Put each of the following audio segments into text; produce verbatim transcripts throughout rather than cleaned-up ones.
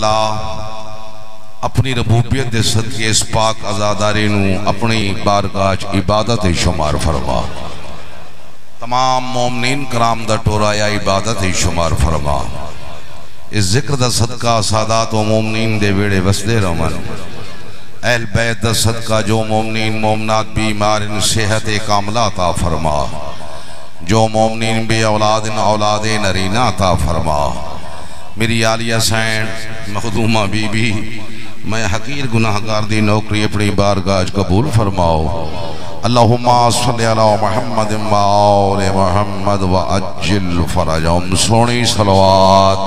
ताला अपनी रबूबियत दे सदके इस पाक आज़ादारे नू अपनी बारगाह इबादत शुमार फरमा। तमाम मोमिनीन कराम दा टोरा या इबादत शुमार फरमा। इस जिक्र दा सदका सादात व मोमिनीन दे वेड़े वसदे रहमन। अहल बैत दा सदका जो मोमिनीन मोमनात बीमार इन सेहत कामला अता फरमा। जो मोमिनीन बे औलाद इन औलाद नरीना अता फरमा। मेरी आलिया सैन मखदूमा बीबी मैं हकीर गुनाहगार दी नौकरी अपनी बारगाह कबूल फरमाओ। अल्लाहुम्मा सल्लि अला मुहम्मद व आले मुहम्मद व अज्जिल फरजहुम। सोनी सलवात।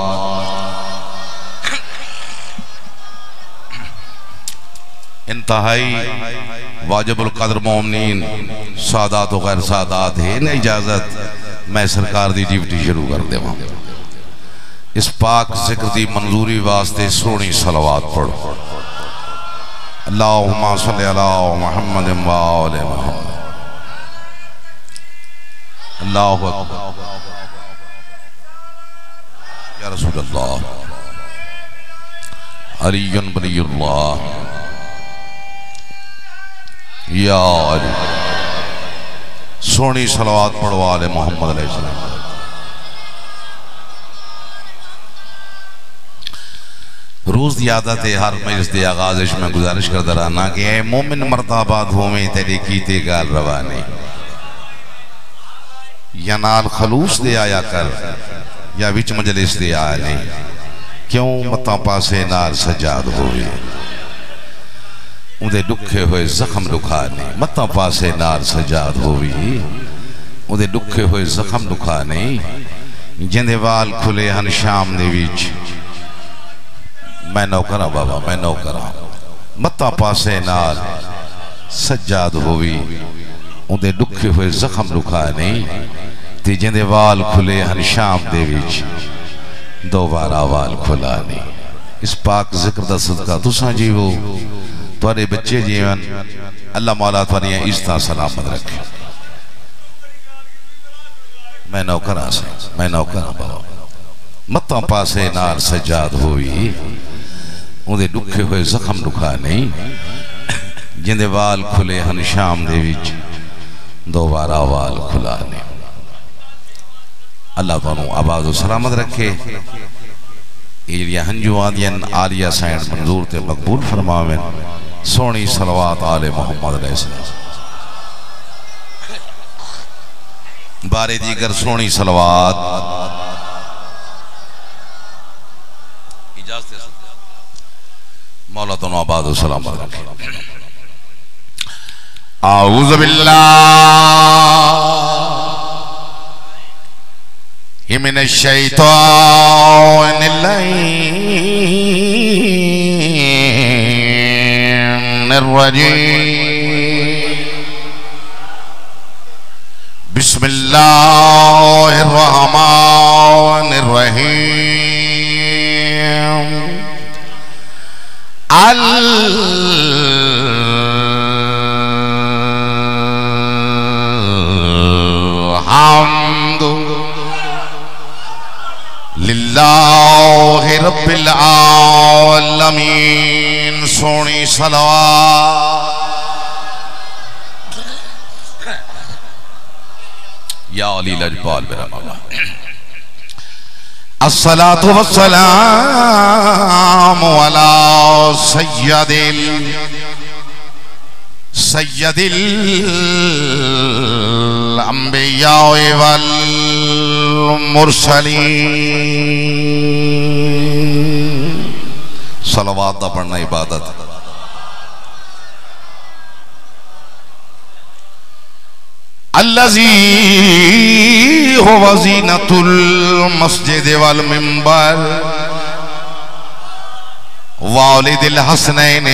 इंतहाई वाजिबुल कद्र मोमिनीन सादात व गैर सादात है न इजाजत मैं सरकार दी ड्यूटी शुरू कर देवां। इस पाक जिक्र दी मंजूरी वास्ते सोनी सलवात पढ़ो। अल्लाहुम्मा सल्लि अला मुहम्मद व आले मुहम्मद। अल्लाहु अकबर या रसूल अल्लाह अलीयुन वलियुल्लाह या अली। सोनी सलवात पढ़ो आले मोहम्मद अलैहिस्सलाम। रोज की आदत है हर मजलिस के आगाज में गुजारिश करता रहना कि ए मोमिन मर्दाबाद होवे तेरे कीते गाल रवा नहीं या नाल खलूस दे आया कर या विच मजलिस दे आया नहीं। क्यों मता पासे नाल सजाद होवे उदे दुखे हुए जख्म दुखा नहीं। मता पासे नाल सजाद होवी उदे दुखे हुए जख्म दुखा नहीं। जिंदे वाल खुले हन शाम दे विच मैं नौकरा बाबा मैं नौकरा। मता पासे नाल सजाद होवी उदे दुखे हुए जख्म दुखा नहीं। ते जिंदे वाल खुले हन शाम दे विच दोबारा वाल खुला नहीं। इस पाक जिक्र दा सदका तुसां जीवो तुहाडे बच्चे जीवन अल्लाह मौला तुहाडियां इज्जतां सलामत रखे। मैं नौकरा से मैं नौकरा बाबा। मता पासे नाल सजाद होवी उदे दुखे हुए जख्म दुखा नहीं। जिंदे वाल खुले हन शाम दे विच दोबारा वाल खुला नहीं। अल्लाह तुहानू आबाद सलामत रखे। ये हंजू आदियन आलिया सैन मंजूर ते मकबूल फरमावें। सोनी सलवात आले मोहम्मद अलैहिस्सलाम। बारे दीगर सोनी सलवात इजाजत मौला तो आबाद सलामत रखे। आऊज़ु बिल्लाहि मिनश शैतानिर रजीम। बिस्मिल्लाहिर रहमानिर रहीम। अल्हम्दु लिल्लाहि रब्बिल आलमीन। सोनी सलवात या अली लजपाल मेरा मौला। अस्सलातु वस्सलामु अला सय्यदिल सय्यदिल अंबिया वल मुरसलीन। सलवात दा पढ़ना इबादत। अल्लज़ी हुवा ज़ीनतुल मस्जिद वल मिंबर वालिदिल हसनैन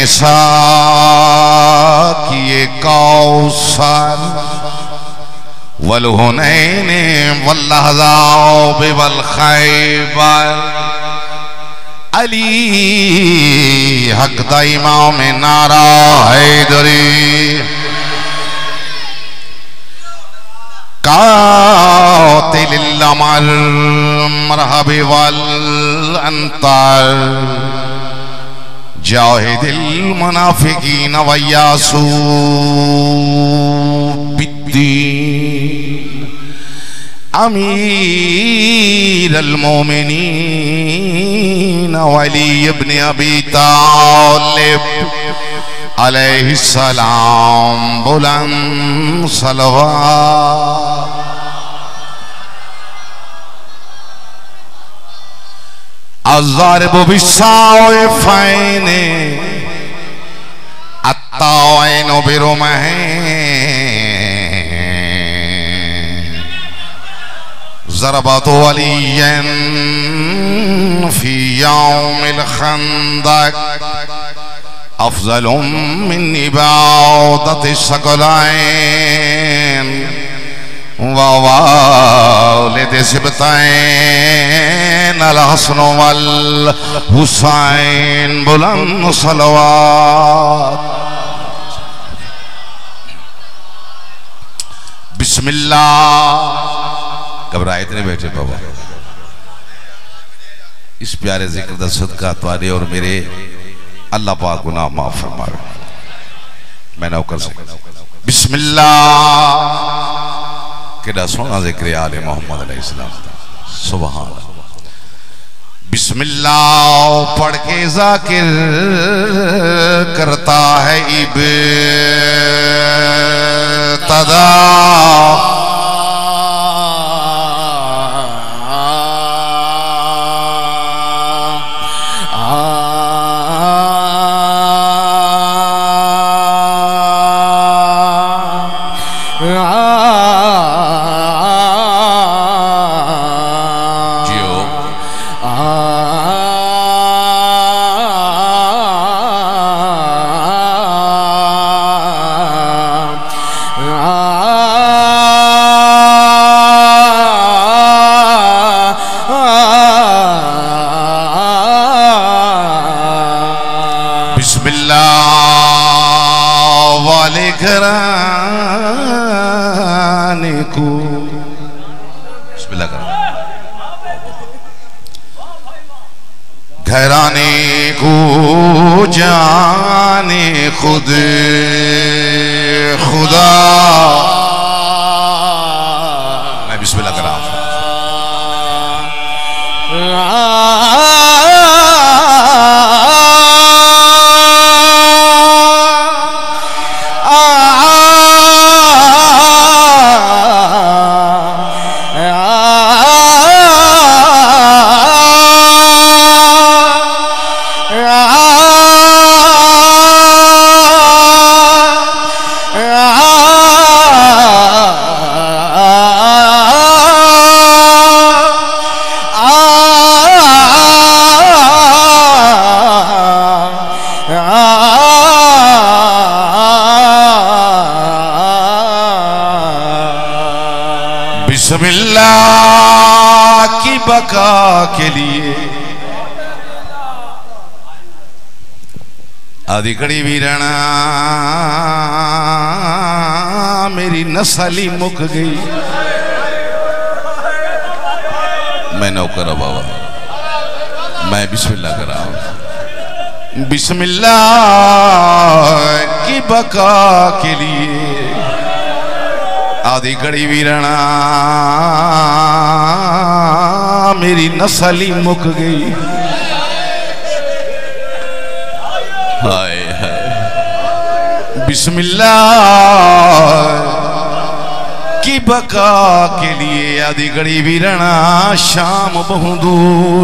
साकिए कौसर वल हुनैन वल अहज़ाब वल खैबर। अली हक दा इमाम नारा हैदरी कातिल अमर मरहबी वल अंतर जाहिदिल मुनाफिकीन वय्यासू बिद्दीन अमीर अल-मोमिनीन अली इब्न अबी तालिब अलैहिस्सलाम बुलंद सलवात। अज़ारिबु बिस्साओए फ़ैने अत्ताओइनो बिरुमहें ज़रबतु अलियन फ़ी यौमिल खंदक अफ़ज़लुम मिन इबादति सकलाइन व वालिदि सिबतैन अल हसन वल हुसैन बुलंद सलवात। बिस्मिल्लाह। घबराए इतने बैठे बाबा, इस प्यारे जिक्र दा सदका तुम्हारे और मेरे अल्लाह पाक गुनाह माफ फरमावे। मैं नौकर से बिस्मिल्लाह केड़ा सोना जिक्र आले मोहम्मद अलैहिस्सलाम। सुभान अल्लाह। बिस्मिल्लाह पढ़ के जाकिर करता है इब्तिदा घराने को बिस्मिल्लाह करो। घराने को जाने खुद खुदा। मैं बिस्मिल्लाह कर रहा हूं। बिस्मिल्लाह की बका के लिए आदि कड़ी वीरणा मेरी नस्ल मुक गई। मैं नौकर बाबा, मैं बिस्मिल्लाह कर रहा हूं। बिस्मिल्लाह की बका के लिए आदि कड़ी वीरणा मेरी नस्ल मुक गई। हाय हाय। बिस्मिल्लाह की बका के लिए आदि कड़ी वीरणा शाम बहु दूर।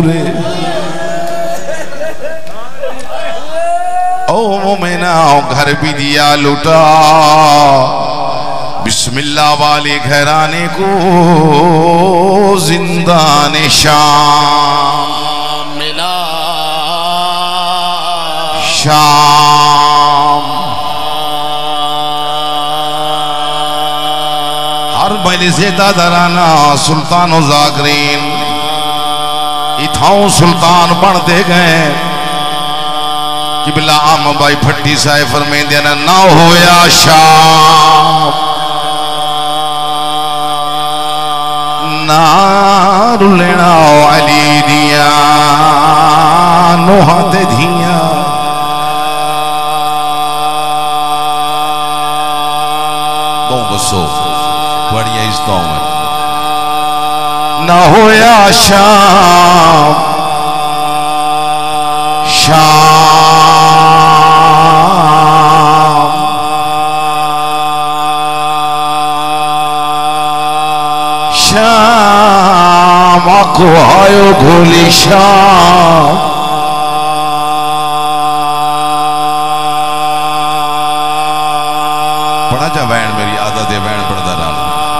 ओ मोमिना घर भी दिया लुटा। बिस्मिल्लाह वाले घराने को जिंदा शाम मिला। शाम हर बैले से दादराना सुल्तान जागरीन इथाओं सुल्तान बनते गए कि बिला आम बाई फट्टी साहे फरमेंदे ना होया शाम ना रुलेना अली दिया नोहा ते धिया सुनाता हूं मैं। ना होया शाम शाम शाम आखो आयो घोली शाम। पढ़ा जा वैन मेरी आदत है वैन पढ़ता रहा।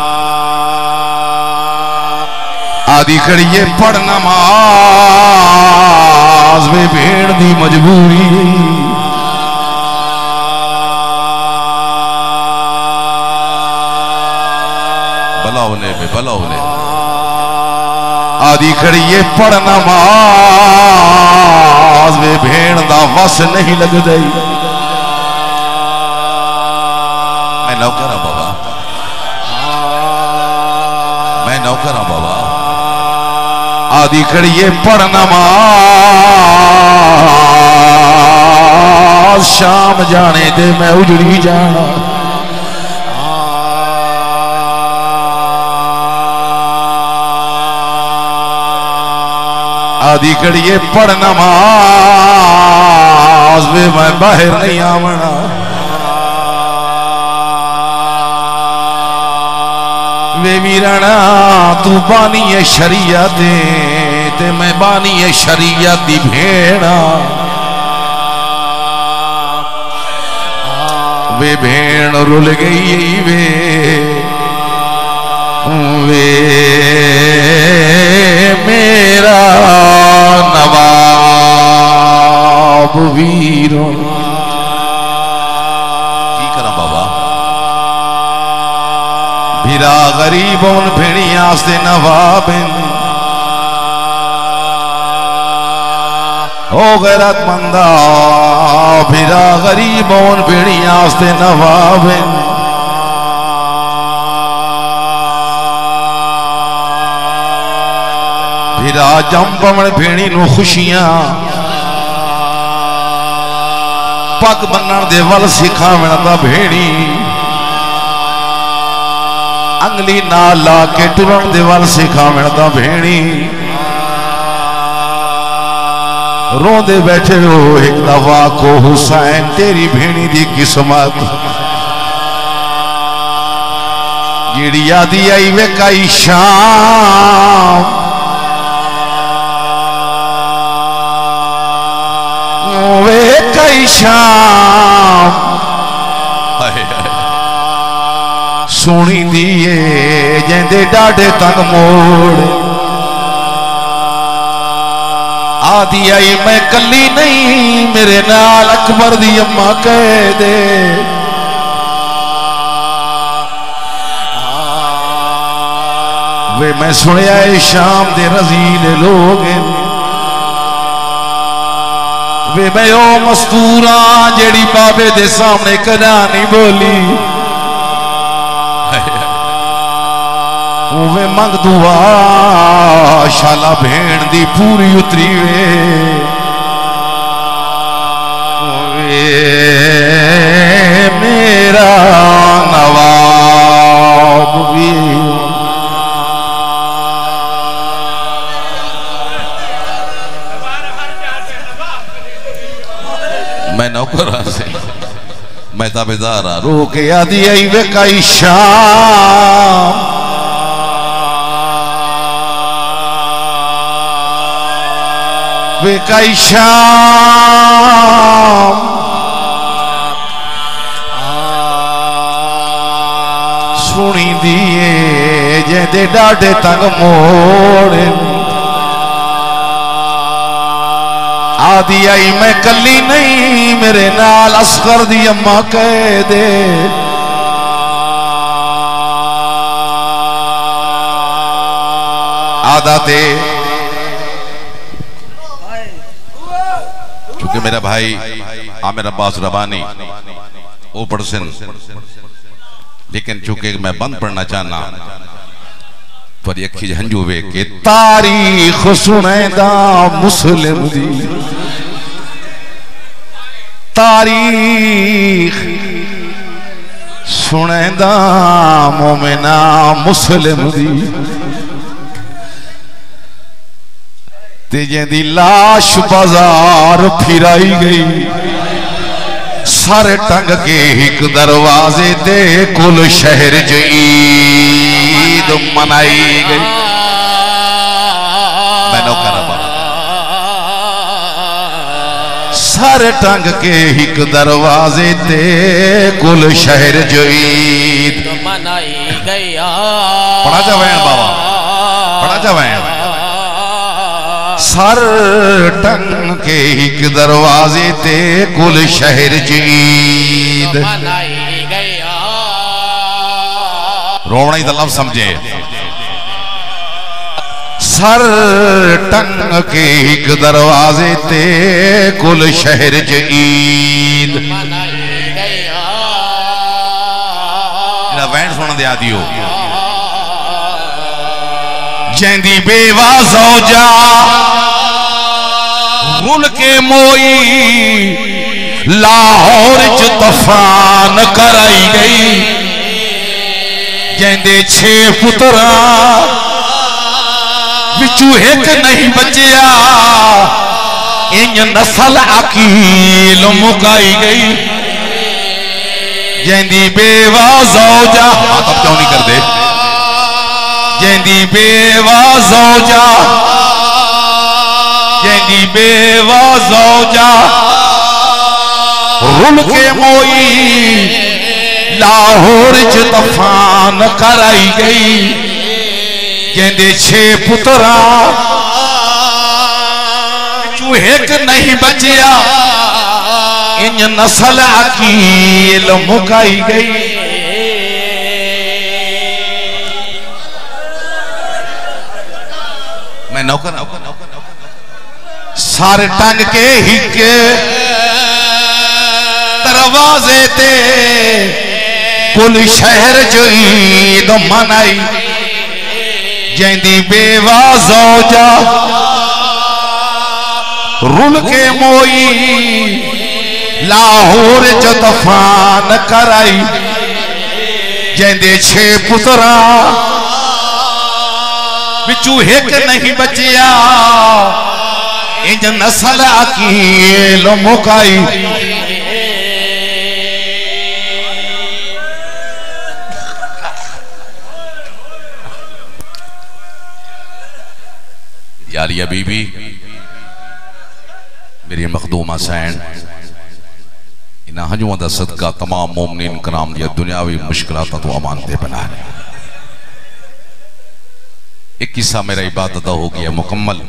आदि करिए पढ़ नमाज वे भेड़ दी मजबूरी। बलावले में बलावले आदि करिए पढ़ नमाज वे भेड़ दा वस नहीं लग गई। मैं नौकर हूं बाबा, मैं नौकर हूं बाबा। आदि करिए पढ़ नमाज शाम जाने दे मैं उजड़ी जाना। आदि करिए पढ़ नमाज वे मैं बाहर नहीं आवना। वे वीराना तू बानी है शरीयत ते मैं बानी है शरीयत दी भेड़ा। वे भेड़ रुल गई वे वे मेरा नवाब वीरों की करा बाबा। भिरा गरीबों भेड़िया से नवाबिन हो गैरत मंदा। भिरा गरीबों भेड़िया से नवाबिन भिरा जंपमण भेड़ी नू खुशियां पग बन्नण दे वल सिखावण दा भेड़ी। अंगली ना ला के टुरन दे वल सिखावण दा भेड़ी। रोंदे बैठे हो एक दफा को हुसैन तेरी भेड़ी दी किस्मत जिहड़ी आदी आई वे कई शाम। वे कई शाम सोनी दिए जेंदे डाढ़े तक मोड़। आदि आई मैं कली नहीं मेरे नाल अकबर दी अम्मा कह दे। वे मैं सुनिया शाम दे रजील लोग वे मैं ओ मस्तूरा जेड़ी बाबे दे सामने कदा नहीं बोली। वे मंग दुआ शाला भेड़ दी पूरी उतरी वे वे मेरा नवाब भी। मैं नौकर से मैं ताबेदार रो के आदि आई वे कई शाम। वे कई शाम सुनी दिए जेंदे डाढ़े तंग मोड़। आदि आई मैं कली नहीं मेरे नाल असगर दी अम्मा कह दे। आदते चूंकि मेरा भाई आमिर अब्बास रबानी वो पढ़सन लेकिन चूंकि मैं बंद पढ़ना चाहना पर अखी हंजू वे के तारीख सुनेदा मुस्लिम दी। तारीख सुनेंदा मोमिना मुस्लिम दी तेजे दी लाश बाजार फिराई गई सारे टंग के एक दरवाजे दे कुल शहर च ईद मनाई गई। मैनू सारे टंग के एक दरवाजे ते कुल शहर च ईद मनाई गई। पढ़ा जावे बाबा पढ़ा जावे सर टंग के एक दरवाजे ते कुल शहर च ईद मनाई गई। रोवना ही तो लफ्ज़ समझे। सर टंग के एक दरवाजे ते कुल शहर च ईद मनाई गई। वैन सुन दिया दियो जैंदी बेवा ज़ौजा रुल के मोई लाहौर च तफान कराई गई। जैंदे छे पुत्रा बिचू एक नहीं बचिया इन नस्ल अकील मुकाई गई। जैंदी बेवा ज़ौजा तब क्यों नहीं कर दे जैंदी बेवा ज़ौजा जैंदी बेवा ज़ौजा रुल के मोई लाहौर च तफान कराई गई। जैंदे छे पुत्रा एक नहीं बचिया इन नस्ल अकील मुकाई गई। मैं नौकर सारे टंग के हिक दरवाजे ते कुल शहर च ईद मनाई। जैंदी बेवा ज़ौजा रुल के मोई लाहौर च तफान कराई। जैंदे छे पुत्रा बिचू एक नहीं बचिया इंज नस्ल अकील मुकाई। यारिया बीबी मेरी मखदूमा सैन इन हजुआं दा सदका तमाम मोमिनीन कराम दी दुनियावी मुश्किलात तो अमानते बना रहे। एक किस्सा मेरा इबादत हो गया मुकम्मल।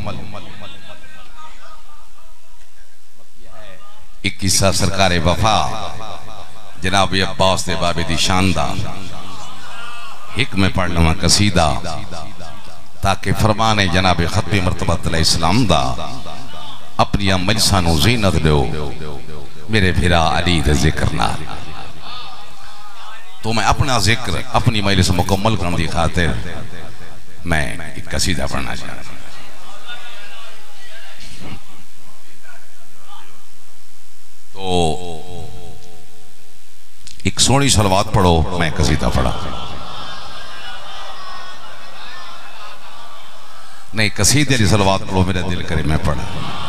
एक किस्सा सरकार वफा जनाब अब्बास दे बाबे दी शान दा एक में पढ़ लवां कसीदा ताकि फरमाने जनाब खत्मी मरतबत इस्लाम दा अपनी मजलिसां नूं ज़ीनत दो मेरे फिरा अली दे जिक्र नाल। तो मैं अपना जिक्र अपनी मजलिस मुकम्मल करने की खातिर मैं एक कसीदा पढ़ना चाहता हूं। तो एक सोहनी सलवात पढ़ो मैं कसीदा पढ़ा नहीं कसीदे की सलवात पढ़ो मेरा दिल करे मैं पढ़ा।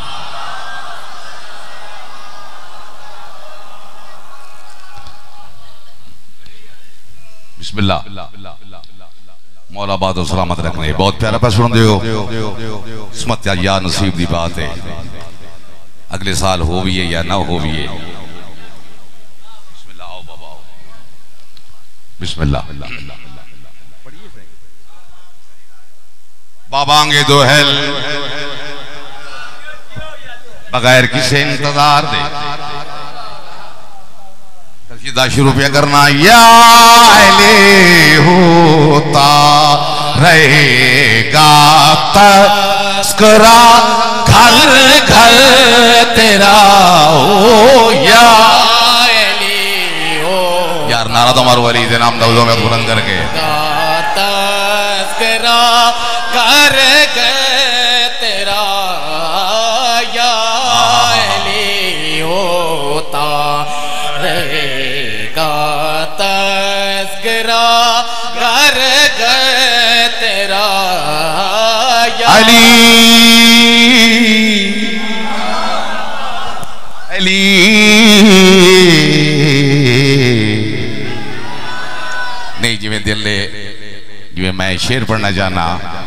बिस्मिल्लाह मौला बाद सलामत रखने बहुत प्यारा पैसा सुन दो किस्मत या नसीब की बात है अगले साल हो भी है या ना हो भी है। बिस्मिल्लाह आओ बाबा आओ बिस्मिल्लाह बाबांगे दो हेल बगैर किसी इंतजार दे कसीदा शुरू पे करना। या ले होता रहेगा तस्करा घर घर तेरा हो या ले हो। यार नारा तो मारो वाली नाम दौलों में बुलंद करके तस्करा घर घर तेरा या ले होता रहेगा तस्करा अली नहीं जिमें दिल ले जिमें मैं शेर पढ़ना जाना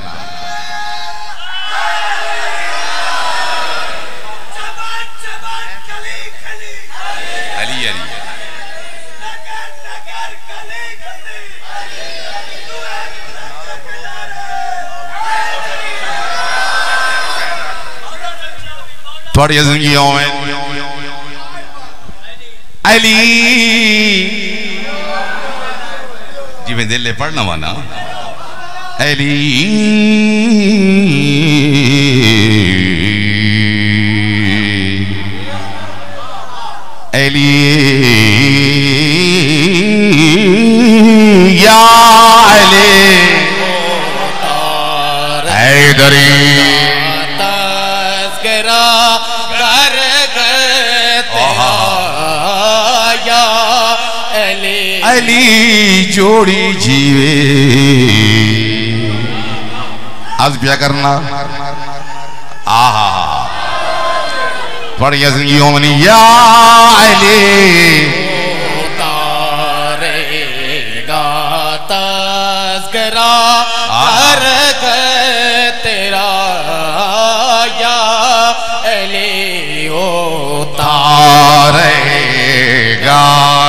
अली अली थोड़ी जिंदगियों में अली जी में दिल ले पढ़ना वाना अली अली या अली हैदरी अली जोड़ी जीवे आज क्या करना आहा बढ़िया जिंदगियों में या अली उतारेगा तज़किरा हर तेरा या अली उतारेगा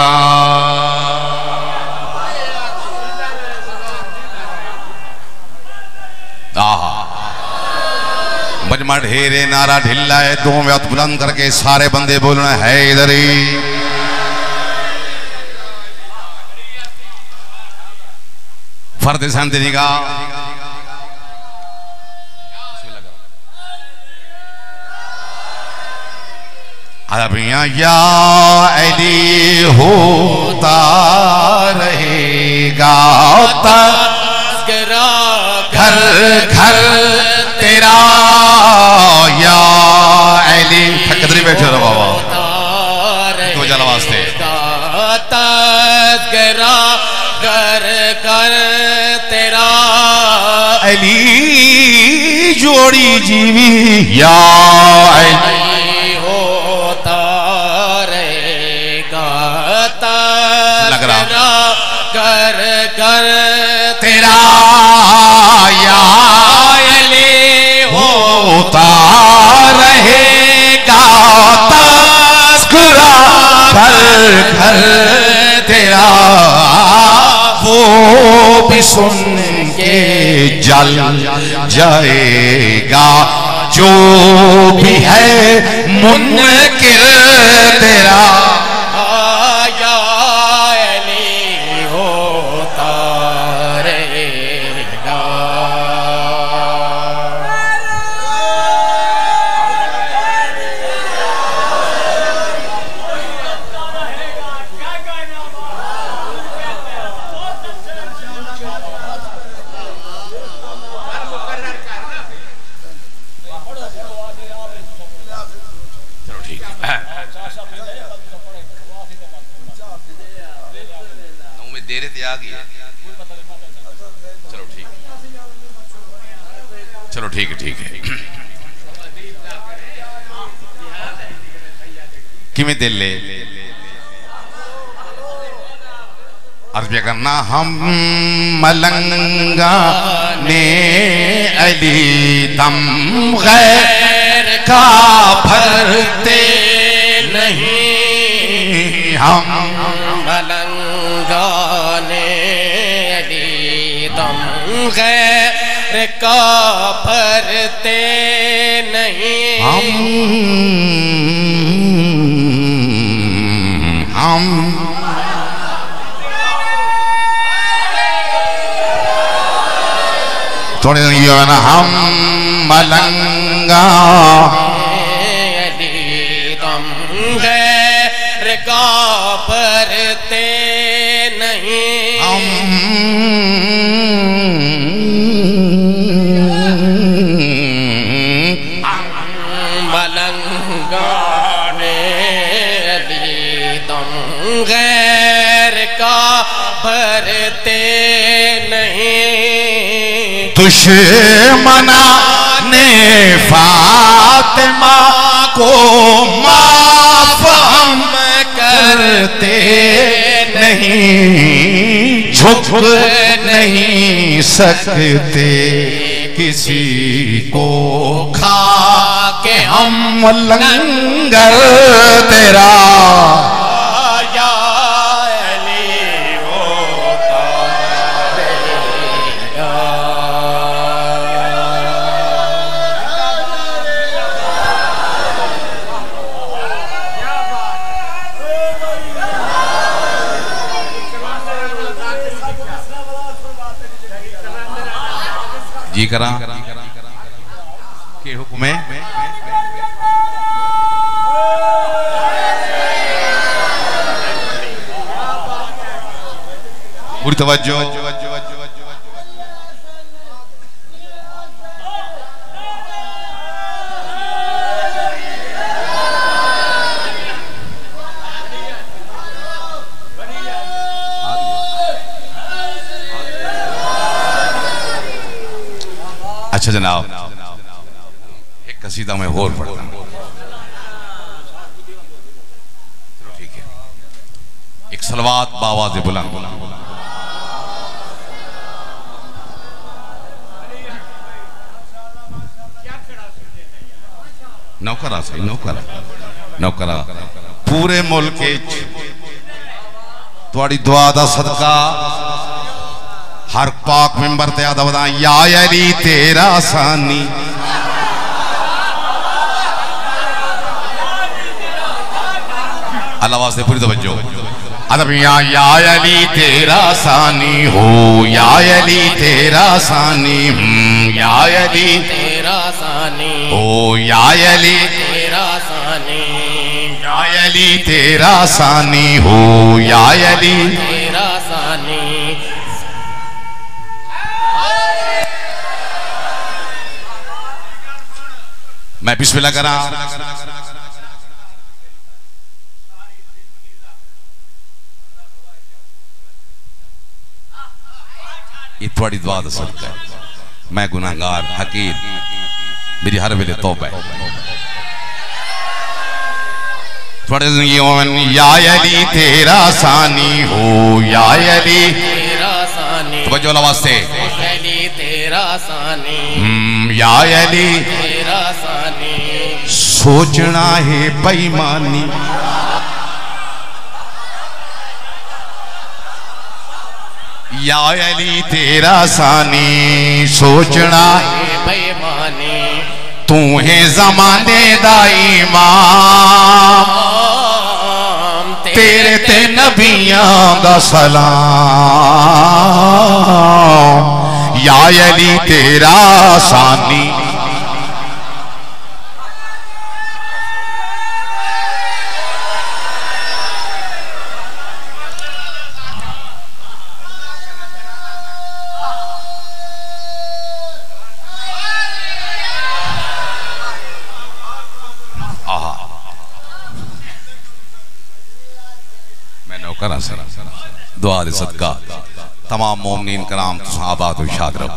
मजमा ढेरे नारा ढिल्ला है दो व्यात बुलंद करके सारे बंदे बोलना है इधर ही फर्द संदनी का अरबिया या अली होता रहेगा तज़किरा घर घर तेरा या अली ठकदरी बैठे रहो बाबा तो जला वास्ते तज़किरा कर कर तेरा अली जोड़ी जीवी या अली होता रहेगा तज़किरा कर कर तेरा या होता रहेगा तज़किरा घर घर तेरा वो भी सुन के जल जाएगा जो भी है मुनकिर तेरा या अली होता रहेगा देर ते आ गई है चलो ठीक चलो ठीक है ठीक है किमें दिल ले अर्ज करना हम मलंगा ने अली दम गैर का भरते नहीं हम मलंगा ने अली दम गैर का भरते नहीं हम हम थोड़े ये ना हम मलंगा अली दम गैर का भरते नहीं हम मलंगा ने अली दम गैर का भरते नहीं दुश्मना ने फातिमा को माफ नहीं झुक नहीं सकते किसी को खा के हम लंगर तेरा जी करा के हुक्म है पूरी तवज्जो। अच्छा जनाब, एक कसीदा में और पढ़ता हूं, ठीक है। एक सलवात बावाज़े बुलंद। नौकरा सही नौकरा नौकरा पूरे मुल्क थोड़ी दुआ दा सदका हर पाक मिंबर ते आदा बदा या अली तेरा सानी अल्लाह वास्ते पूरी तवज्जो अदब या या अली तेरा सानी हो या अली तेरा सानी या अली तेरा सानी हो या अली तेरा सानी या अली तेरा सानी हो या अली तेरा सानी। मैं बिस्मिल्लाह करा। ये थोड़ी दुआ दा सदका है। मैं गुनाहगार हकीर, मेरी हर वेले तौबा है। थोड़े या अली तेरा सानी हो या अली तेरा सानी तवज्जो वास्ते अली तेरा सानी या अली तेरा सानी। सोचना है बेईमानी या अली तेरा सानी सोचना है बेईमानी तू है जमाने दा इमाम तेरे ते नबियां दा सलाम या अली तेरा सानी। दुआ दे सदका तमाम मोमिनीन कराम आबाद और शाद रहो।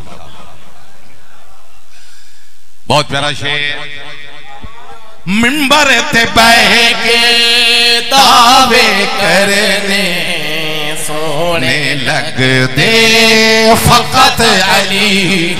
बहुत प्यारा शेर। मिंबर ते बैठ के दावे करने सोने लग दे फकत अली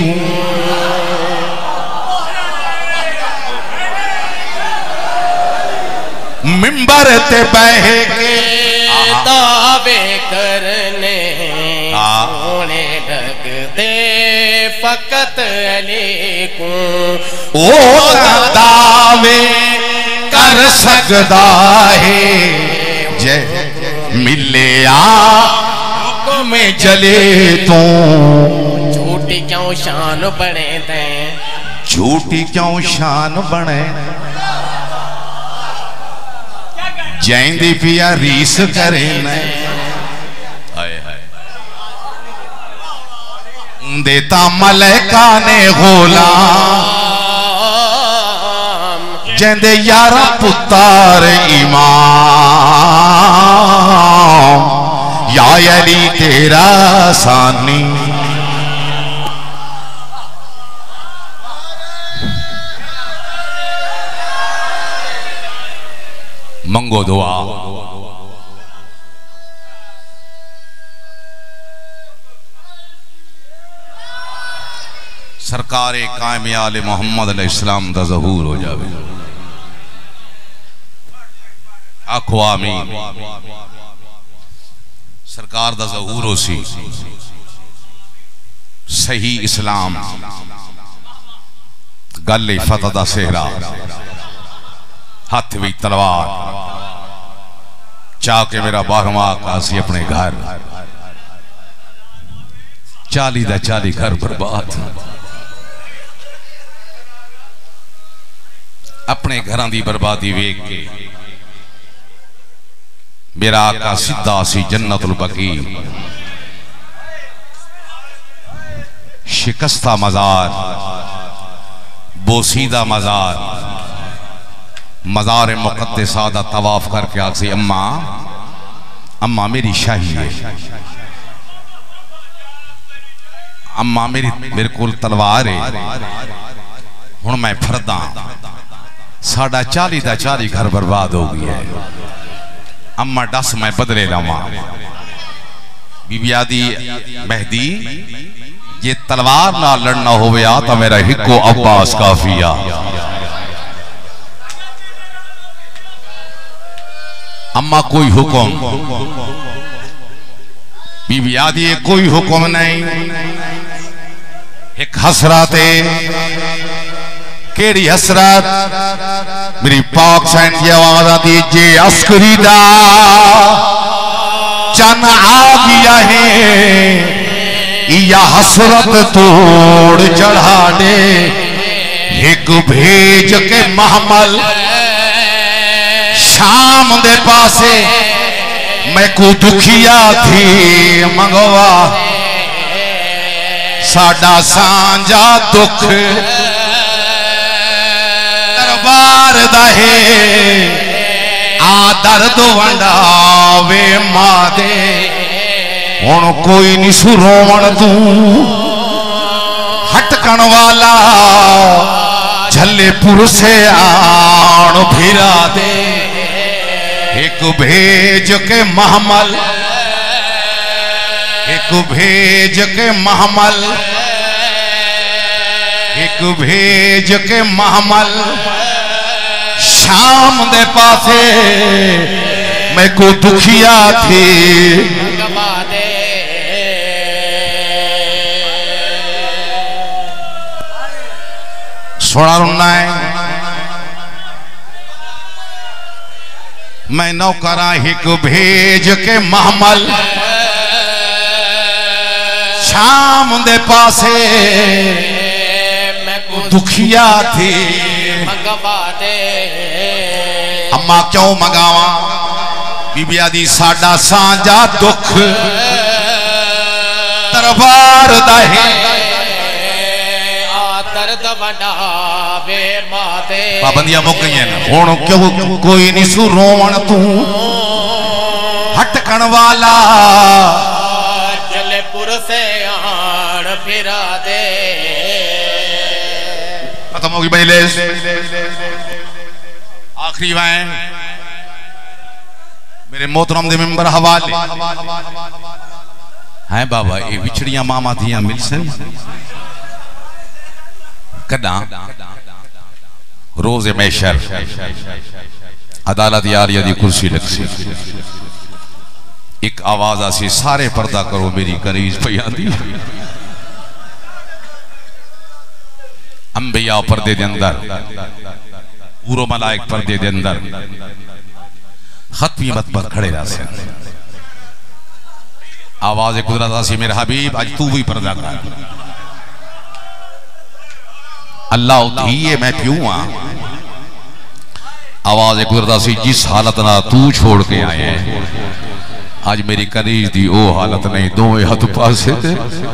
मिंबर ते बैठ के दावे करने सोने लग दे फकत अली को। ओ दावे कर सकदा है जय मिले आ में जले तू झूठी क्यों शान बने थे झूठी क्यों शान बने जैंदी पिया रीस करे न देता मलैका ने गुलाम जैंदे यारा पुतार इमाम या अली तेरा सानी। मंगो दुआ सरकार कायम आले मोहम्मद अलैहिस्सलाम दा ज़हूर हो जावे। आखो आमीन। सरकार दा ज़हूर हो सी, सही इस्लाम गल फतह दा सेहरा, हाथ भी तलवार, चाह के मेरा बारहवां कासी अपने घर, चाली दा चाली घर बर्बाद, अपने घरां दी बर्बादी वेख के मेरा आका सीधा सी जन्नतुल बकी, शिकस्ता मजार, बोसीदा मजार, मजार मुक़द्दसा दा तवाफ करके आखसी अम्मा अम्मा मेरी शाही है, अम्मा मेरी मेरे कोल तलवार है, हुण मैं फरदा साडा चाली दा चाली घर बर्बाद हो गया है। अम्मा दस मैं बदले लवा। बीबी आदि मेहदी जे तलवार ना लड़ना होवे आ तो मेरा हिक्को अब्बास काफिया। अम्मा कोई हुक्म, बीबी आदि कोई हुक्म नहीं, एक हसरत केड़ी हसरत मेरी पाक सैन की आवाज आती जे अस्करी दा चन आ गया है, या हसरत तोड़ चढ़ा दे, एक भेज के महमल शाम दे पासे, मैं को दुखिया थी मंगवा, साडा सांझा दुख दरबार दहे, आ दर्द वंडावे मादे, हुण कोई नहीं सुरोवण तू हटकण वाला, झल्लेपुर से आण फिरा दे, एक भेज के महमल, एक भेज के महमल, एक भेज के महमल शाम दे पासे, मैं को दुखिया थी सोना रुना है। मैं नौकरा एक भेज के महमल शाम दे पासे, दुखिया थी अम्मा क्यों मंगावा, बीबी आदि साडा सांझा दुख दरबार दहे, पाबंदियां मुक गई हैं, हुण क्यों कोई नहीं सू रोवण तू हटकण वाला, जलेपुर से आण फिरा दे। खत्म होगी मजलिस, आखिरी वाएं मेरे मोहतरम दे मेंबर हवाले हैं। बाबा ये विछड़ियां मामा थियां मिलसन कदा रोज़े महशर अदालत यारिया दी कुर्सी लगसी, एक आवाज आसी सारे पर्दा करो मेरी कनीज पई आंदी, अंबिया पर्दे दे अंदर, पूरो मलाइक पर्दे दे अंदर, खत्मी मत पर खड़े रहे। आवाज कुदरत आसी मेरे हबीब आज तू भी पर्दा कर, अल्लाह उठिए मैं क्यों आ। आवाज कुदरत आसी जिस हालत ना तू छोड़ के आए हैं, आज मेरी कनीज दी ओ हालत नहीं, दो हाथ पासे थे।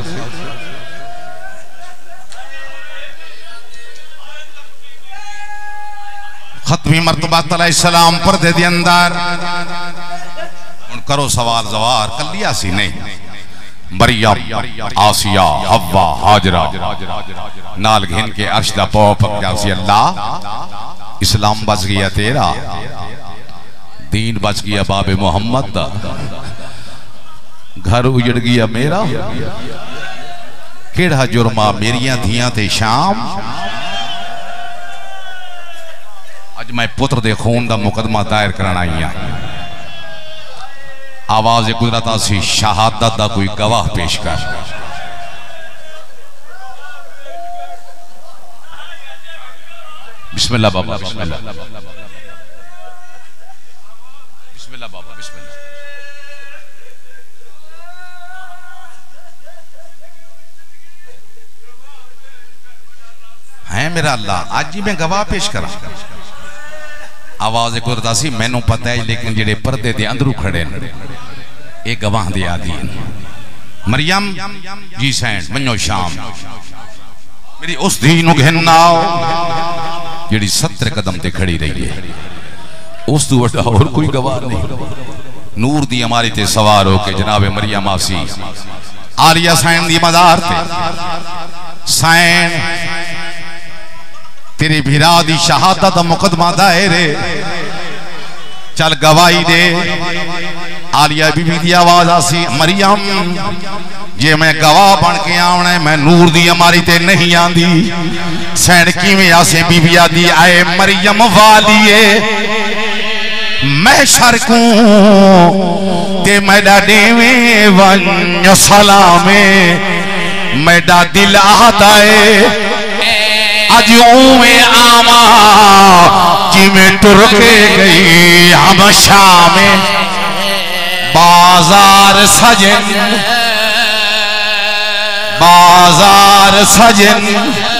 खत्मी मर्तबा अलैहिस्सलाम पर्दे दे अंदर, हुण करो सवाल जवार, कलिया सी नहीं, मरियम आसिया हव्वा हाजरा नाल घिन के अर्श दा पौ पक्या सी। अल्लाह इस्लाम बच गया तेरा, दीन बच गया बाबे मोहम्मद दा, घर उजड़ गया मेरा, केड़ा जुर्मा मेरिया धियां ते शाम। अज मैं पुत्र दे खून दा मुकदमा दायर करना आई हां। आवाज कुदरत सी शहादत दा कोई गवाह पेश कर। बिस्मिल्लाह बाबा, बिस्मिल्लाह बिस्मिल्लाह बाबा, बिस्मिल्लाह। है मेरा अल्लाह, आज ही मैं गवाह पेश करा। आवाज कुदरत सी मैनू पता है, लेकिन जेडे पर्दे दे अंदरू खड़े ने ये गवाह दे आदि। मरियम जी सैन मनो शाम मेरी उस धी नू घिनना जेडी सत्तर कदम ते खड़ी रही है। उस तू वड्डा और कोई गवाह नहीं। नूर दी अमारी ते सवार होके जनाब मरियम आसी आलिया सैन दी मज़ार ते सैन तेरे भिरा दी शहादत मुकदमा दायरे चल गवाही दे। आलिया बीबी दी आवाज आसी मरियम जे मैं गवाह बन के आना मैं नूर दी अमारी ते नहीं आंदी। सैन किवें आसे बीबी आदी आए मरियम वालिए मैं शरकू ते मैडा देवे वन सलामे मैडा दिल आदाए अज उवें आवा जिवें टुर के गई हबशा में। बाजार सजन बाजार सजन